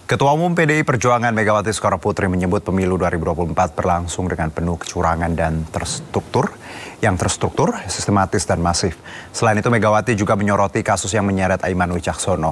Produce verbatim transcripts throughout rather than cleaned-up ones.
Ketua Umum P D I Perjuangan Megawati Soekarno Putri menyebut pemilu dua ribu dua puluh empat berlangsung dengan penuh kecurangan dan terstruktur, yang terstruktur, sistematis dan masif. Selain itu Megawati juga menyoroti kasus yang menyeret Aiman Wicaksono.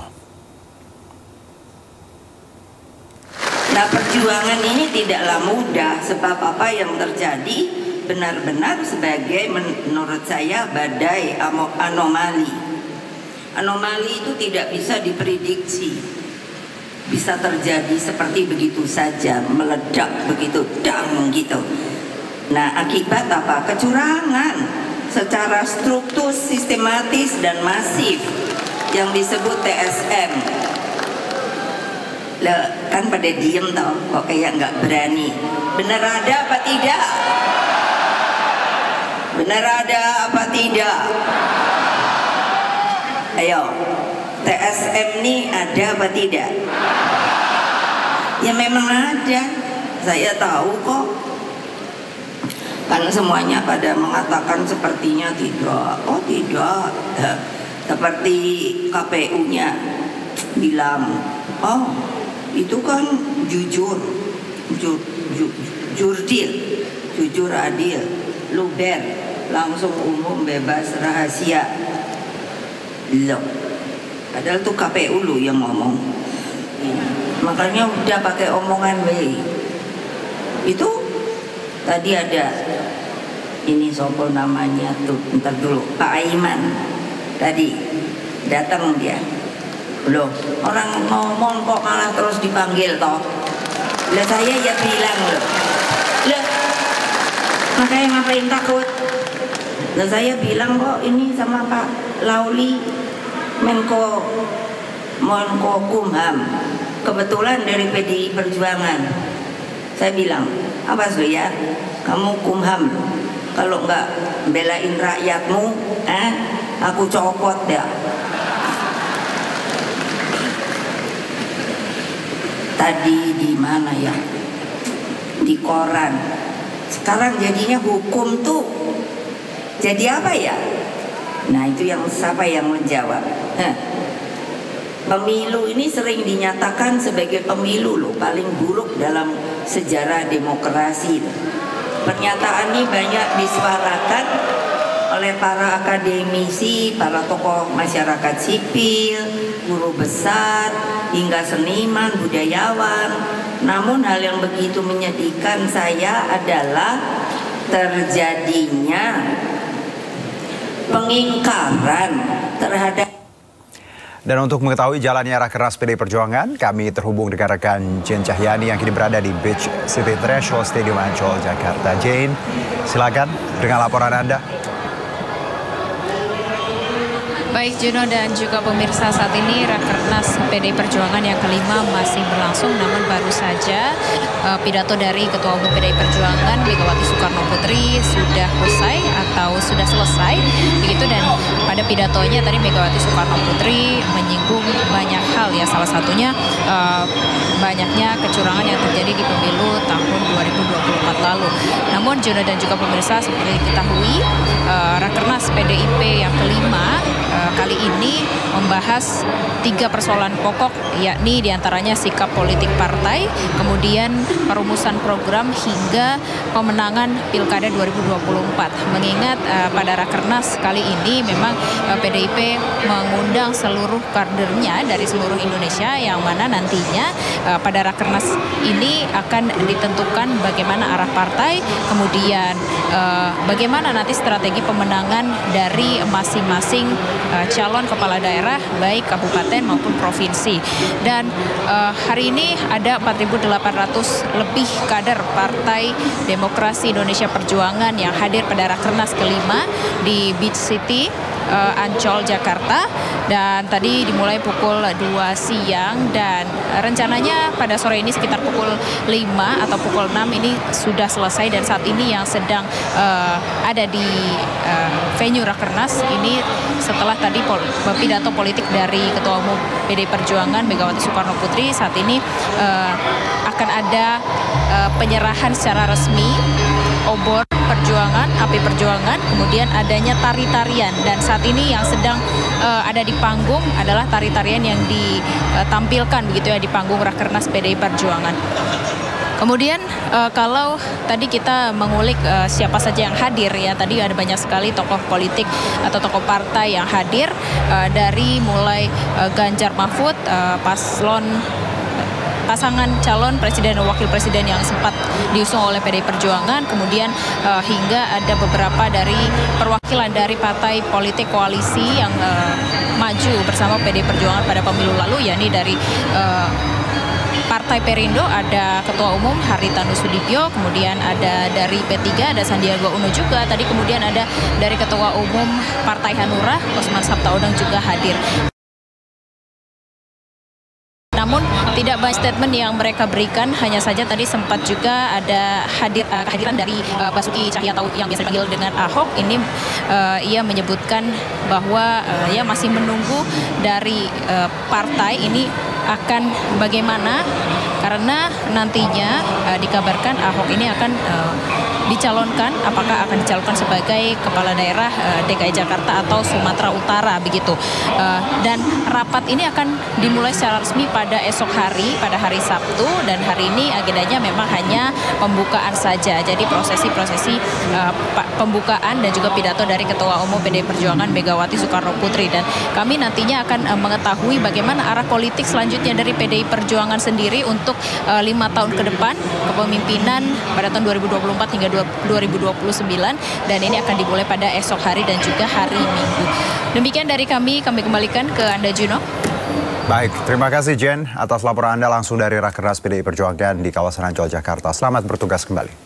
Nah, perjuangan ini tidaklah mudah sebab apa yang terjadi benar-benar sebagai menurut saya badai anomali. Anomali itu tidak bisa diprediksi. Bisa terjadi seperti begitu saja, meledak begitu, dang gitu. Nah, akibat apa? Kecurangan secara struktur, sistematis dan masif yang disebut T S M. Lah, kan pada diem tau, kok kayak nggak berani. Bener ada apa tidak? Bener ada apa tidak? Ayo, T S M ini ada apa tidak? Ya memang ada, saya tahu kok. Kan semuanya pada mengatakan sepertinya tidak. Oh tidak, seperti K P U-nya bilang, oh itu kan jujur, jujur, jujur, jurdil, jujur adil, luber, langsung umum bebas rahasia. Loh, padahal tuh K P U lu yang ngomong. Makanya udah pakai omongan weh. Itu tadi ada ini sopo namanya tuh, ntar dulu Pak Aiman tadi datang dia. Loh, orang ngomong kok malah terus dipanggil toh. Lah saya ya bilang loh. Loh, makanya ngapain takut? Lah saya bilang kok ini sama Pak Lauli Menko Menko Kumham, kebetulan dari P D I Perjuangan. Saya bilang, apa sih ya, kamu Kumham, kalau nggak belain rakyatmu, eh, aku copot ya. Tadi di mana ya? Di koran. Sekarang jadinya hukum tuh jadi apa ya? Nah itu yang siapa yang menjawab? Hah. Pemilu ini sering dinyatakan sebagai pemilu loh paling buruk dalam sejarah demokrasi. Pernyataan ini banyak disuarakan oleh para akademisi, para tokoh masyarakat sipil, guru besar, hingga seniman, budayawan. Namun hal yang begitu menyedihkan saya adalah terjadinya pengingkaran terhadap. Dan untuk mengetahui jalannya Rakernas P D I Perjuangan, kami terhubung dengan rekan Jane Cahyani yang kini berada di Beach City Threshold Stadium Ancol, Jakarta. Jane, silakan dengan laporan Anda. Baik Juno dan juga pemirsa, saat ini Rakernas P D I Perjuangan yang kelima masih berlangsung, namun baru saja uh, pidato dari Ketua Umum P D I Perjuangan Megawati Soekarno Putri sudah usai atau sudah selesai begitu. Dan pada pidatonya tadi Megawati Soekarno Putri menyinggung banyak hal ya, salah satunya uh, banyaknya kecurangan yang terjadi di pemilu tahun dua ribu dua puluh empat lalu. Namun Juno dan juga pemirsa, seperti diketahui uh, Rakernas P D I P yang kelima uh, kali ini membahas tiga persoalan pokok, yakni diantaranya sikap politik partai, kemudian perumusan program hingga pemenangan Pilkada dua ribu dua puluh empat. Mengingat uh, pada Rakernas kali ini memang uh, P D I P mengundang seluruh kadernya dari seluruh Indonesia, yang mana nantinya uh, pada Rakernas ini akan ditentukan bagaimana arah partai, kemudian uh, bagaimana nanti strategi pemenangan dari masing-masing uh, calon kepala daerah baik kabupaten maupun provinsi. Dan uh, hari ini ada empat ribu delapan ratus lebih kader Partai Demokrasi Indonesia Perjuangan yang hadir pada Rakernas kelima di Beach City uh, Ancol, Jakarta. Dan tadi dimulai pukul dua siang dan rencananya pada sore ini sekitar pukul lima atau pukul enam ini sudah selesai. Dan saat ini yang sedang uh, ada di uh, venue Rakernas ini, setelah tadi pol pidato politik dari Ketua Umum P D I Perjuangan Megawati Soekarno Putri, saat ini uh, akan ada uh, penyerahan secara resmi obor perjuangan, api perjuangan, kemudian adanya tari-tarian, dan saat ini yang sedang uh, ada di panggung adalah tari-tarian yang ditampilkan begitu ya di panggung Rakernas P D I Perjuangan. Kemudian uh, kalau tadi kita mengulik uh, siapa saja yang hadir ya, tadi ada banyak sekali tokoh politik atau tokoh partai yang hadir uh, dari mulai uh, Ganjar Mahfud, uh, paslon pasangan calon presiden dan wakil presiden yang sempat diusung oleh P D I Perjuangan, kemudian uh, hingga ada beberapa dari perwakilan dari partai politik koalisi yang uh, maju bersama P D I Perjuangan pada pemilu lalu, yakni dari uh, Partai Perindo ada Ketua Umum Haritanu Sudibyo, kemudian ada dari P tiga ada Sandiaga Uno juga, tadi kemudian ada dari Ketua Umum Partai Hanura Osman Sabtaodang juga hadir. Namun tidak banyak statement yang mereka berikan, hanya saja tadi sempat juga ada hadir uh, kehadiran dari uh, Basuki Cahayapurnama yang biasa dipanggil dengan Ahok. Ini uh, ia menyebutkan bahwa uh, ia masih menunggu dari uh, partai ini akan bagaimana, karena nantinya uh, dikabarkan Ahok ini akan uh, dicalonkan, apakah akan dicalonkan sebagai kepala daerah uh, D K I Jakarta atau Sumatera Utara begitu. Uh, dan rapat ini akan dimulai secara resmi pada esok hari, pada hari Sabtu, dan hari ini agendanya memang hanya pembukaan saja. Jadi prosesi-prosesi uh, pembukaan dan juga pidato dari Ketua Umum P D I Perjuangan Megawati Soekarno Putri, dan kami nantinya akan uh, mengetahui bagaimana arah politik selanjutnya dari P D I Perjuangan sendiri untuk uh, lima tahun ke depan kepemimpinan pada tahun dua ribu dua puluh empat hingga dua ribu dua puluh sembilan, dan ini akan dimulai pada esok hari dan juga hari Minggu. Demikian dari kami, kami kembalikan ke Anda, Juno. Baik, terima kasih Jen atas laporan Anda langsung dari Rakernas P D I Perjuangan di kawasan Ancol, Jakarta. Selamat bertugas kembali.